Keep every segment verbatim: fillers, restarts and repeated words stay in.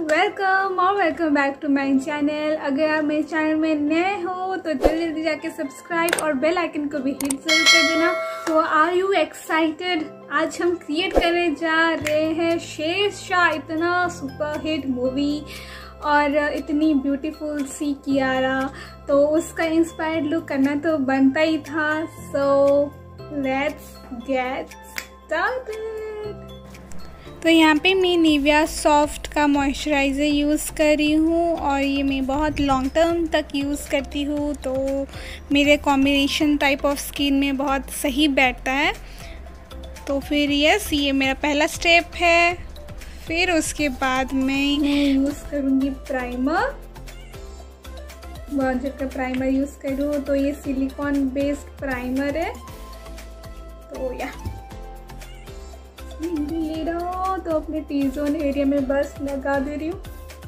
Welcome और welcome back to my channel. अगर आप मेरे चैनल में नए हो तो जल्दी जल्दी जाके सब्सक्राइब और बेल आइकन को भी हिट जरूर कर देना। तो आर यू एक्साइटेड? आज हम क्रिएट करने जा रहे हैं शेरशाह, इतना सुपर हिट मूवी और इतनी ब्यूटीफुल सी कियारा, तो उसका इंस्पायर्ड लुक करना तो बनता ही था। So let's get started. तो यहाँ पे मैं निविया सॉफ्ट का मॉइस्चराइज़र यूज़ कर रही हूँ और ये मैं बहुत लॉन्ग टर्म तक यूज़ करती हूँ, तो मेरे कॉम्बिनेशन टाइप ऑफ स्किन में बहुत सही बैठता है। तो फिर यस, ये मेरा पहला स्टेप है। फिर उसके बाद मैं यूज़ करूँगी प्राइमर। बहुत जगह प्राइमर यूज़ करूँ तो ये सिलिकॉन बेस्ड प्राइमर है। तो या ले रहा हूँ तो अपने टी जोन एरिया में बस लगा दे रही हूँ।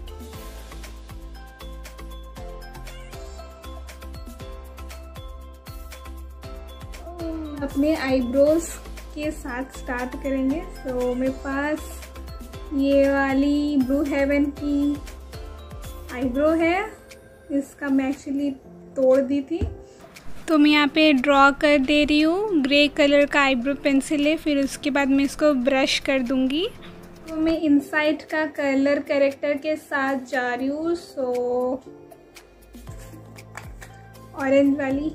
अपने आईब्रोज के साथ स्टार्ट करेंगे। तो मेरे पास ये वाली ब्लू हेवन की आईब्रो है, इसका मैं एक्चुअली तोड़ दी थी। तो मैं यहाँ पे ड्रॉ कर दे रही हूँ। ग्रे कलर का आईब्रो पेंसिल है, फिर उसके बाद मैं इसको ब्रश कर दूँगी। तो मैं इनसाइड का कलर करेक्टर के साथ जा रही हूँ। सो ऑरेंज वाली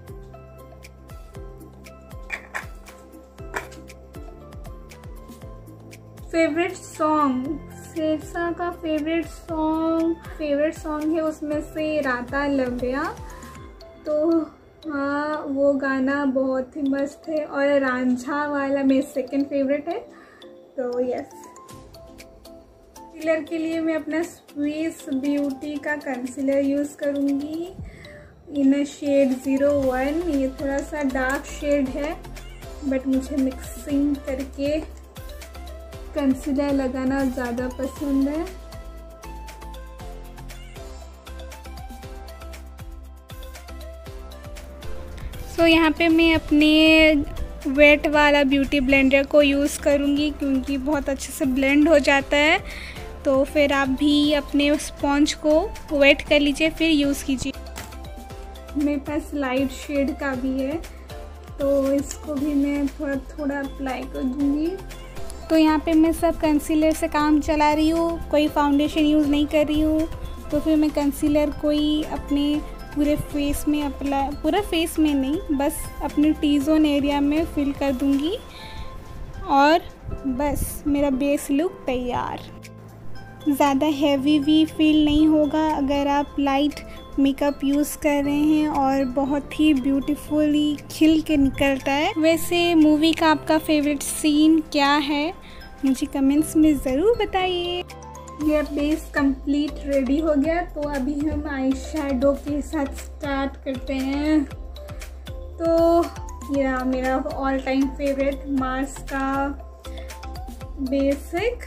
फेवरेट सॉन्ग, शेरशाह का फेवरेट सॉन्ग फेवरेट सॉन्ग है उसमें से राता लंबिया। तो हाँ, वो गाना बहुत ही मस्त है। और रांझा वाला मेरा सेकंड फेवरेट है। तो यस, कंसीलर के लिए मैं अपना स्विस ब्यूटी का कंसीलर यूज़ करूँगी इन शेड ज़ीरो वन। ये थोड़ा सा डार्क शेड है, बट मुझे मिक्सिंग करके कंसीलर लगाना ज़्यादा पसंद है। तो यहाँ पे मैं अपने वेट वाला ब्यूटी ब्लेंडर को यूज़ करूँगी क्योंकि बहुत अच्छे से ब्लेंड हो जाता है। तो फिर आप भी अपने स्पॉन्ज को वेट कर लीजिए फिर यूज़ कीजिए। मेरे पास लाइट शेड का भी है, तो इसको भी मैं थोड़ा थोड़ा अप्लाई कर दूँगी। तो यहाँ पे मैं सब कंसीलर से काम चला रही हूँ, कोई फाउंडेशन यूज़ नहीं कर रही हूँ। तो फिर मैं कंसीलर को ही अपने पूरे फेस में अप्लाई पूरा फेस में नहीं, बस अपने टी जोन एरिया में फिल कर दूंगी और बस मेरा बेस लुक तैयार। ज़्यादा हैवी भी फील नहीं होगा अगर आप लाइट मेकअप यूज़ कर रहे हैं और बहुत ही ब्यूटीफुली खिल के निकलता है। वैसे मूवी का आपका फेवरेट सीन क्या है, मुझे कमेंट्स में ज़रूर बताइए। ये बेस कंप्लीट रेडी हो गया, तो अभी हम आई शैडो के साथ स्टार्ट करते हैं। तो ये मेरा ऑल टाइम फेवरेट मार्स का बेसिक।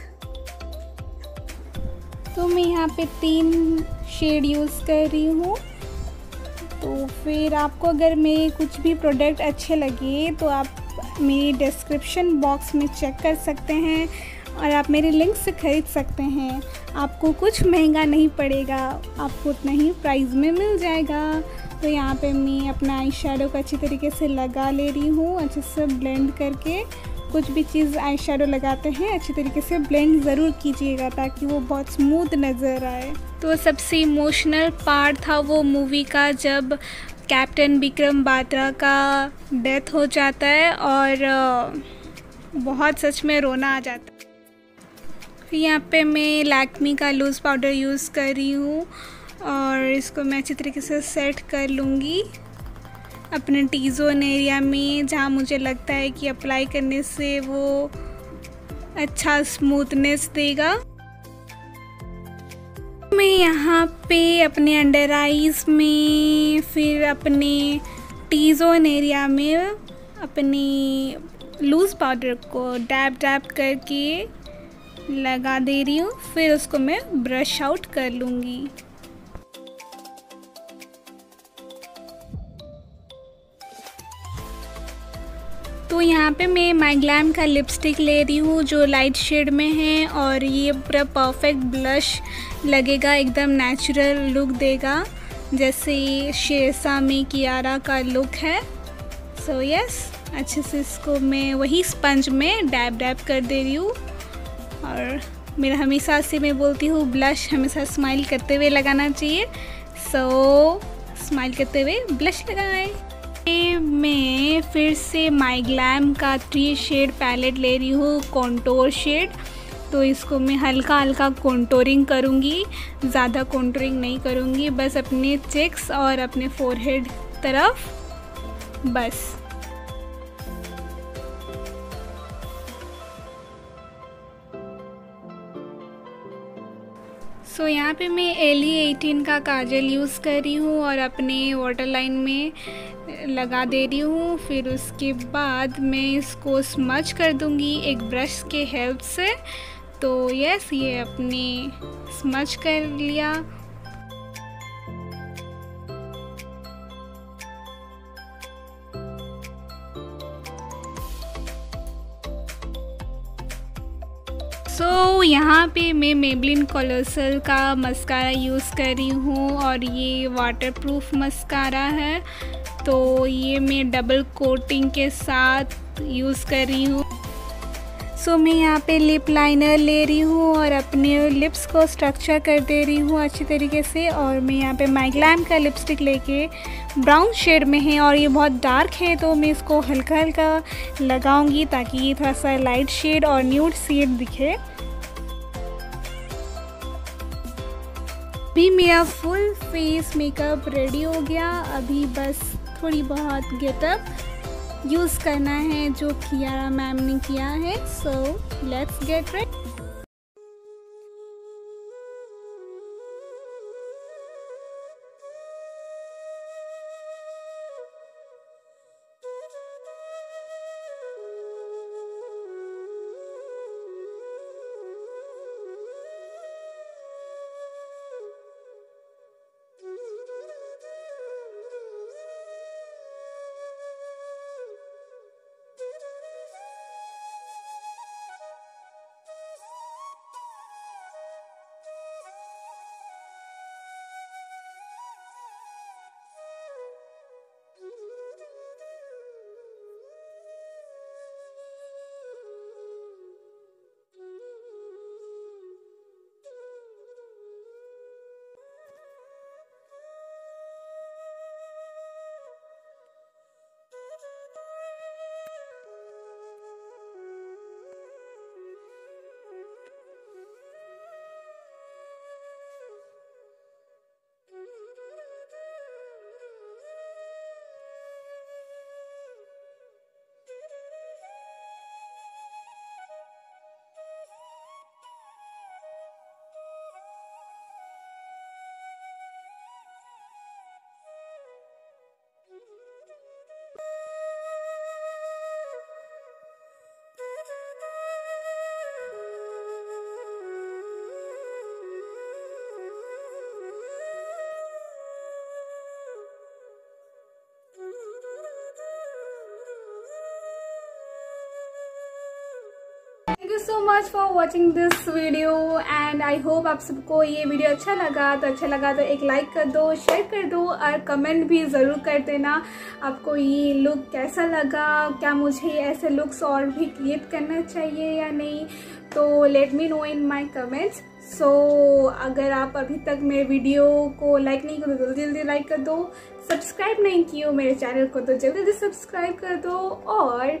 तो मैं यहाँ पे तीन शेड यूज़ कर रही हूँ। तो फिर आपको अगर मेरे कुछ भी प्रोडक्ट अच्छे लगे तो आप मेरी डिस्क्रिप्शन बॉक्स में चेक कर सकते हैं और आप मेरे लिंक से ख़रीद सकते हैं। आपको कुछ महंगा नहीं पड़ेगा, आपको उतना ही प्राइस में मिल जाएगा। तो यहाँ पे मैं अपना आई शैडो को अच्छी तरीके से लगा ले रही हूँ, अच्छे से ब्लेंड करके। कुछ भी चीज़ आई शैडो लगाते हैं अच्छी तरीके से ब्लेंड ज़रूर कीजिएगा ताकि वो बहुत स्मूथ नज़र आए। तो सबसे इमोशनल पार्ट था वो मूवी का जब कैप्टन विक्रम बात्रा का डेथ हो जाता है और बहुत सच में रोना आ जाता है। फिर यहाँ पे मैं लैक्मी का लूज़ पाउडर यूज़ कर रही हूँ और इसको मैं अच्छी तरीके से सेट कर लूँगी अपने टी जोन एरिया में, जहाँ मुझे लगता है कि अप्लाई करने से वो अच्छा स्मूथनेस देगा। मैं यहाँ पे अपने अंडर आइज़ में, फिर अपने टी जोन एरिया में अपने लूज़ पाउडर को डैब डैब करके लगा दे रही हूँ। फिर उसको मैं ब्रश आउट कर लूँगी। तो यहाँ पे मैं माई ग्लैम का लिपस्टिक ले रही हूँ जो लाइट शेड में है, और ये पूरा परफेक्ट ब्लश लगेगा, एकदम नेचुरल लुक देगा जैसे शेरशाह में कियारा का लुक है। सो so, यस yes, अच्छे से इसको मैं वही स्पंज में डैब डैब कर दे रही हूँ। और मेरा हमेशा से मैं बोलती हूँ ब्लश हमेशा स्माइल करते हुए लगाना चाहिए, सो so, स्माइल करते हुए ब्लश लगाएं। मैं फिर से माई ग्लैम का थ्री शेड पैलेट ले रही हूँ, कॉन्टोर शेड। तो इसको मैं हल्का हल्का कॉन्टोरिंग करूँगी, ज़्यादा कॉन्टोरिंग नहीं करूँगी, बस अपने चेक्स और अपने फोरहेड तरफ बस। सो so, यहाँ पे मैं एली एटीन का काजल यूज़ कर रही हूँ और अपने वाटर लाइन में लगा दे रही हूँ। फिर उसके बाद मैं इसको स्मच कर दूँगी एक ब्रश के हेल्प से। तो यस, ये अपने स्मच कर लिया। सो so, यहाँ पे मैं मेबलिन कोलोसल का मस्कारा यूज़ कर रही हूँ और ये वाटरप्रूफ मस्कारा है। तो ये मैं डबल कोटिंग के साथ यूज़ कर रही हूँ। सो so, मैं यहाँ पे लिप लाइनर ले रही हूँ और अपने लिप्स को स्ट्रक्चर कर दे रही हूँ अच्छी तरीके से। और मैं यहाँ पे माई ग्लैम का लिपस्टिक लेके ब्राउन शेड में है और ये बहुत डार्क है, तो मैं इसको हल्का हल्का लगाऊंगी ताकि ये थोड़ा सा लाइट शेड और न्यूड शेड दिखे। अभी मेरा फुल फेस मेकअप रेडी हो गया, अभी बस थोड़ी बहुत गेटअप यूज़ करना है जो कियारा मैम ने किया है। So let's get ready. Thank you so much for watching this video and I hope आप सबको ये वीडियो अच्छा लगा। तो अच्छा लगा तो एक लाइक कर दो, शेयर कर दो और कमेंट भी ज़रूर कर देना आपको ये लुक कैसा लगा, क्या मुझे ऐसे लुक्स और भी क्रिएट करना चाहिए या नहीं। तो let me know in my comments. So अगर आप अभी तक मेरे वीडियो को लाइक नहीं करो तो जल्दी जल्दी लाइक कर दो, सब्सक्राइब नहीं किए हो मेरे चैनल को तो जल्दी जल्दी सब्सक्राइब कर दो। और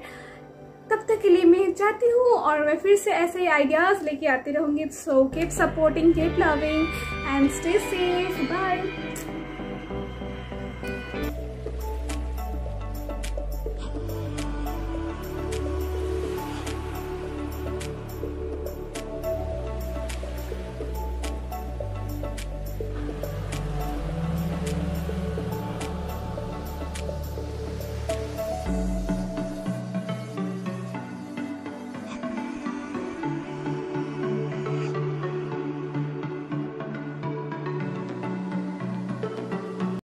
तब तक के लिए मैं चाहती हूँ और मैं फिर से ऐसे ही आइडियाज़ लेके आती रहूँगी। So keep supporting, keep loving and stay safe, bye.